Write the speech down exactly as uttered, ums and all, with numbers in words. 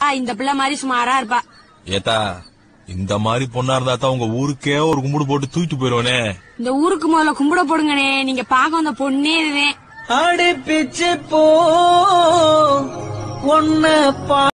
இந்த பிள்ளை மாதிரி சுமாரா இருப்பா. ஏத்தா இந்த மாதிரி பொண்ணா இருந்தா தான் உங்க ஊருக்கே ஒரு கும்பிடு போட்டு தூக்கிட்டு போயிருவானே. இந்த ஊருக்கு முதல்ல கும்பிட போடுங்கனே. நீங்க பாக்க வந்த பொண்ணே இதுவே. அடி பிச்சு போ ஒன்ன பா